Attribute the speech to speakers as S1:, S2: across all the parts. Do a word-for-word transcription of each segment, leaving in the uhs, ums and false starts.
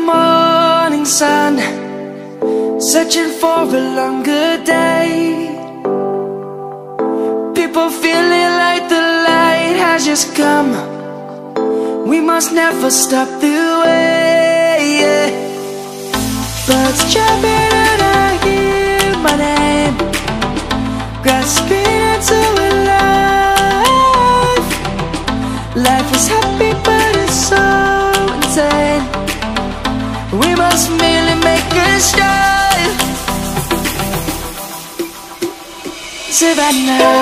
S1: morning sun, searching for a longer day. People feeling like the light has just come. We must never stop the way, yeah. Birds jumping and I hear my name, grasping into a life. Life is happy but it's so insane. We must merely make a start. Savannah,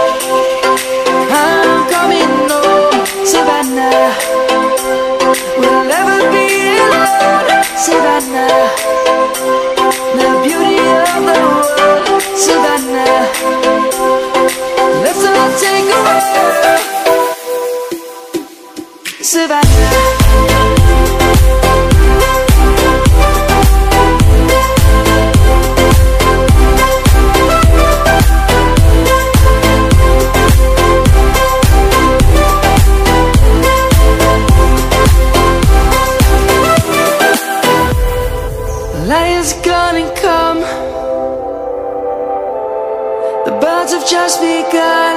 S1: I'm coming home. Savannah, we'll never be alone. Savannah, the beauty of the world. Savannah, let's all take a walk. Savannah, light is gonna come. The birds have just begun.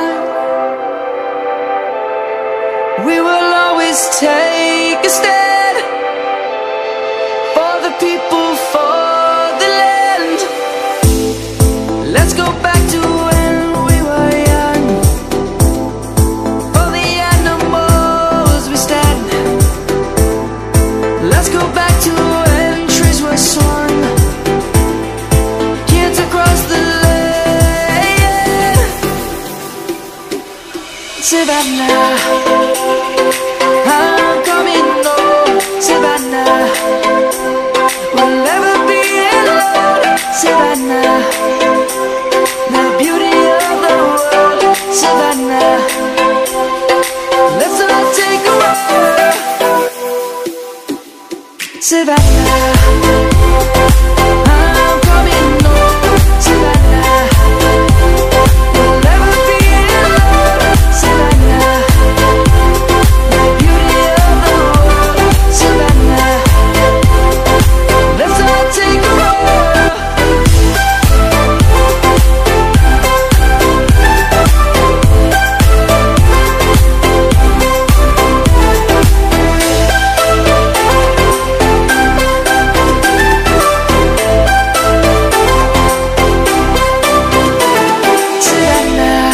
S1: We will always take a stand for the people, for the land. Let's go back to when we were young. For the animals we stand. Let's go back to when trees were swung, kids across the land. Savannah, I'm coming home. Savannah, we'll never be alone. Savannah, the beauty of the world. Savannah, let's all take a walk. Savannah, I'm coming home. Savannah, we'll never be alone. Savannah, the beauty of the world. Savannah, let's all take a walk. Savannah,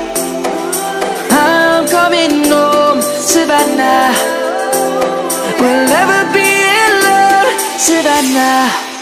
S1: I'm coming home. Savannah, we'll never be alone. Savannah.